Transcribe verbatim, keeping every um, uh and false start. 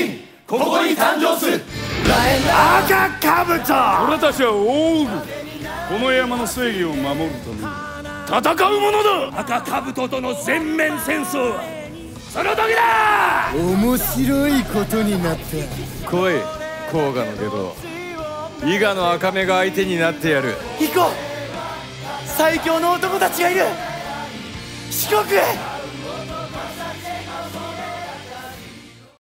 人ここに誕生する。 赤かぶと、 俺たちはオールこの山の正義を守るために戦うものだ。赤かぶととの全面戦争はその時だ。 面白いことになった。 来い甲賀の下道、伊賀の赤目が相手になってやる。 行こう、最強の男たちがいる四国へ。